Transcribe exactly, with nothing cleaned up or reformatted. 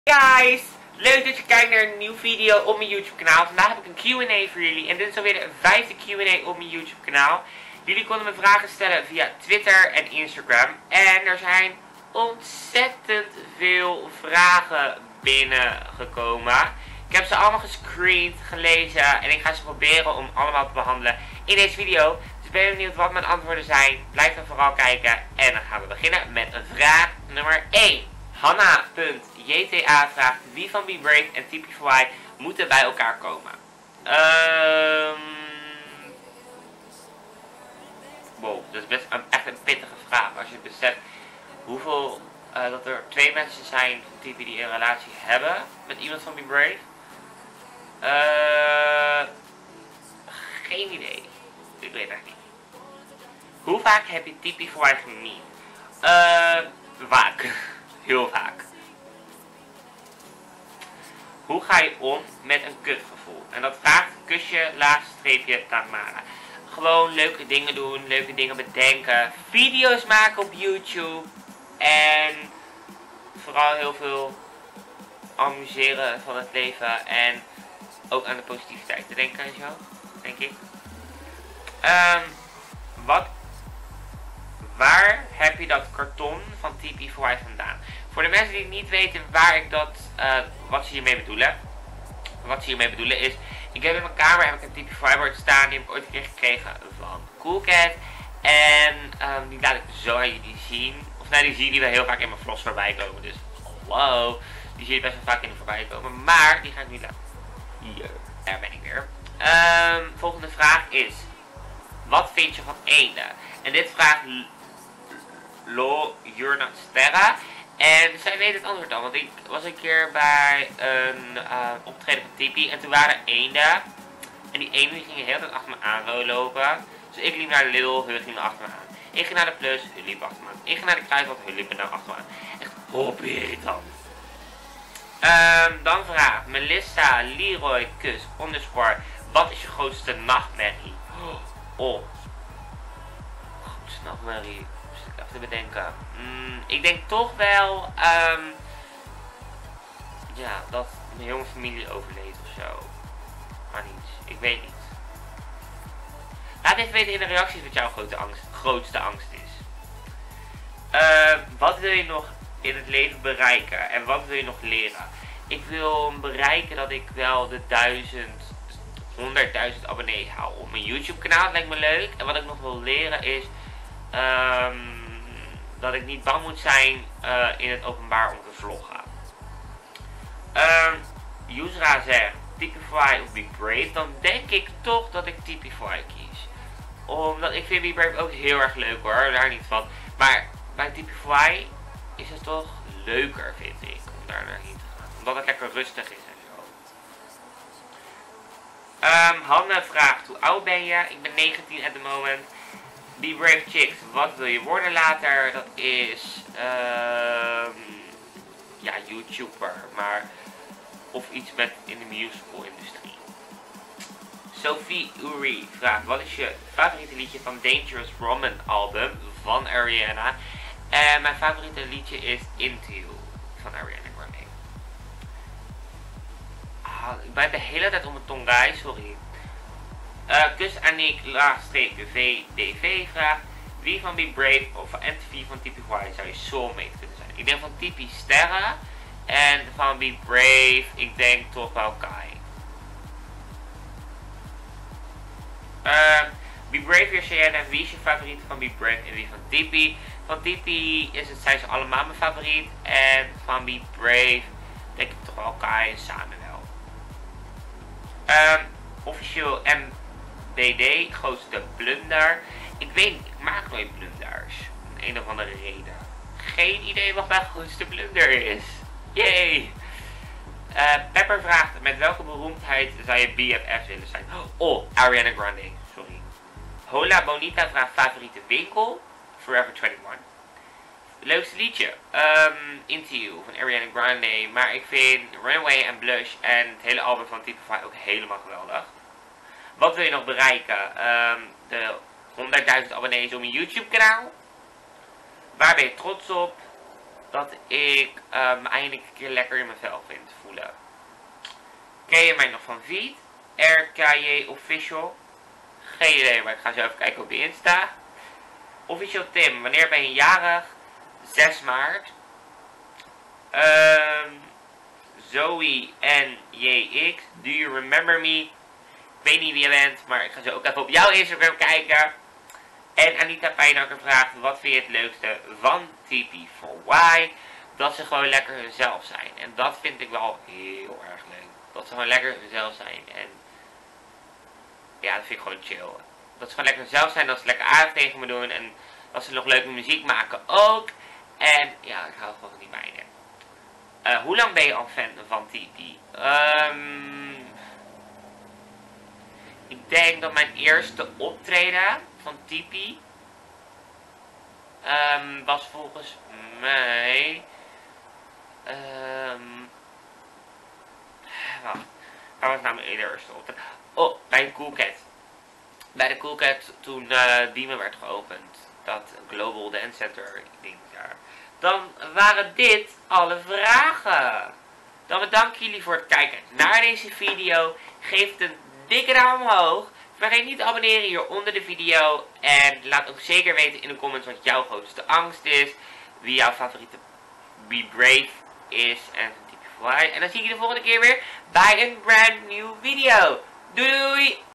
Guys, leuk dat je kijkt naar een nieuwe video op mijn YouTube kanaal. Vandaag heb ik een Q en A voor jullie en dit is alweer de vijfde Q en A op mijn YouTube kanaal. Jullie konden me vragen stellen via Twitter en Instagram en er zijn ontzettend veel vragen binnengekomen. Ik heb ze allemaal gescreend, gelezen en ik ga ze proberen om allemaal te behandelen in deze video. Dus ben je benieuwd wat mijn antwoorden zijn? Blijf dan vooral kijken en dan gaan we beginnen met vraag nummer één. Hanna.jta vraagt wie van Be Brave en T P four Y moeten bij elkaar komen. Um... Wow, dat is best een, echt een pittige vraag. Als je beseft hoeveel, uh, dat er twee mensen zijn van T P die een relatie hebben met iemand van Be Brave. Uh... Geen idee. Ik weet het echt niet. Hoe vaak heb je T P four Y gemiet? Uh, vaak. Heel vaak. Hoe ga je om met een kutgevoel? En dat vraagt kusje, laagste streepje, Tamara. Gewoon leuke dingen doen, leuke dingen bedenken, video's maken op YouTube. En vooral heel veel amuseren van het leven en ook aan de positiviteit te denken en zo, denk ik. Um, wat, waar heb je dat karton van T P four Y vandaan? Voor de mensen die niet weten waar ik dat, uh, wat ze hiermee bedoelen. Wat ze hiermee bedoelen is, ik heb in mijn kamer heb ik een T P four Y bord staan. Die heb ik ooit een keer gekregen van Coolcat. En um, die laat ik zo aan jullie zien. Of nou, die zie je wel heel vaak in mijn vlogs voorbij komen. Dus hallo. Die zie je best wel vaak in de voorbij komen. Maar die ga ik nu laten. Hier, daar ben ik weer. Um, volgende vraag is, wat vind je van eenden? En dit vraagt Lo Jurna Sterra. En zij weet het antwoord al, want ik was een keer bij een uh, optreden van T P en toen waren eenden. En die eenden die gingen de hele tijd achter me aan lopen. Dus ik liep naar de Lidl, hun ging naar achter me aan. Ik ging naar de Plus, hun liep achter me aan. Ik ging naar de Kruidvat, hun liep naar achter me aan. Echt hop irritant. Um, dan vraagt Melissa Leroy Kus underscore, wat is je grootste nachtmerrie? Oh, grootste nachtmerrie. Even te bedenken. Mm, ik denk toch wel um, ja, dat mijn jonge familie overleed of zo. Maar niet. Ik weet niet. Laat even weten in de reacties wat jouw grote angst, grootste angst is. Uh, wat wil je nog in het leven bereiken? En wat wil je nog leren? Ik wil bereiken dat ik wel de duizend, honderdduizend abonnees haal op mijn YouTube kanaal. Dat lijkt me leuk. En wat ik nog wil leren is Um, dat ik niet bang moet zijn uh, in het openbaar om te vloggen. Um, Yusra zegt T P four Y of Be Brave. Dan denk ik toch dat ik T P four Y kies. Omdat ik vind Be Brave ook heel erg leuk hoor. Daar niet van. Maar bij T P four Y is het toch leuker vind ik. Om daar naarheen te gaan. Omdat het lekker rustig is en zo. Um, Hanne vraagt hoe oud ben je? Ik ben negentien at the moment. Be Brave Chicks, wat wil je worden later? Dat is uh, ja, YouTuber, maar of iets met in de musical industrie. Sophie Uri vraagt, wat is je favoriete liedje van Dangerous Woman album van Ariana? En mijn favoriete liedje is Into You van Ariana Grande. Ah, ik ben de hele tijd om mijn tong guys, sorry. Uh, Kus Aniek laagstreepje V D V vraagt, wie van Be Brave of van N T V van T P four Y zou je soulmate kunnen zijn? Ik denk van T P Sterra en van Be Brave, ik denk toch wel Kai. Uh, Be Brave weer Cheyenne, wie is je favoriet van Be Brave en wie van T P? Van T P is het, zijn ze allemaal mijn favoriet en van Be Brave denk ik toch wel Kai en samen wel. Um, officieel M B D, grootste blunder. Ik weet niet, ik maak nooit blunders. Om een of andere reden. Geen idee wat mijn grootste blunder is. Yay! Uh, Pepper vraagt, met welke beroemdheid zou je B F F willen zijn? Oh, Ariana Grande, sorry. Hola Bonita vraagt, favoriete winkel? Forever twenty-one. Leukste liedje? Um, Into You van Ariana Grande. Maar ik vind Runaway en Blush en het hele album van T P four Y ook helemaal geweldig. Wat wil je nog bereiken? Um, de honderdduizend abonnees op mijn YouTube kanaal. Waar ben je trots op? dat ik uh, me eindelijk een keer lekker in mijn vel vind voelen. Ken je mij nog van Viet? R K J Official? Geen idee, maar ik ga zo even kijken op de Insta. Official Tim, wanneer ben je jarig? zes maart. Um, Zoe N J X, do you remember me? Ik weet niet wie je bent, maar ik ga zo ook even op jouw Instagram kijken. En Anita Pijnakker vraagt, wat vind je het leukste van T P four Y? Dat ze gewoon lekker hunzelf zijn. En dat vind ik wel heel erg leuk. Dat ze gewoon lekker hunzelf zijn. En ja, dat vind ik gewoon chill. Dat ze gewoon lekker hunzelf zijn, dat ze lekker aardig tegen me doen. En dat ze nog leuke muziek maken ook. En ja, ik hou gewoon van die meiden. Uh, hoe lang ben je al fan van T P? Um, ik denk dat mijn eerste optreden van T P um, was volgens mij... Um, wacht, waar was nou mijn eerste optreden? Oh, bij de Cool Cat. Bij de Cool Cat toen uh, Diemen werd geopend. Dat Global Dance Center ding daar. Dan waren dit alle vragen. Dan bedank ik jullie voor het kijken naar deze video. Geef het een dikke duim omhoog. Vergeet niet te abonneren hier onder de video. En laat ook zeker weten in de comments wat jouw grootste angst is. Wie jouw favoriete Be Brave is. En T P four Y. En dan zie ik je de volgende keer weer bij een brand new video. Doei doei!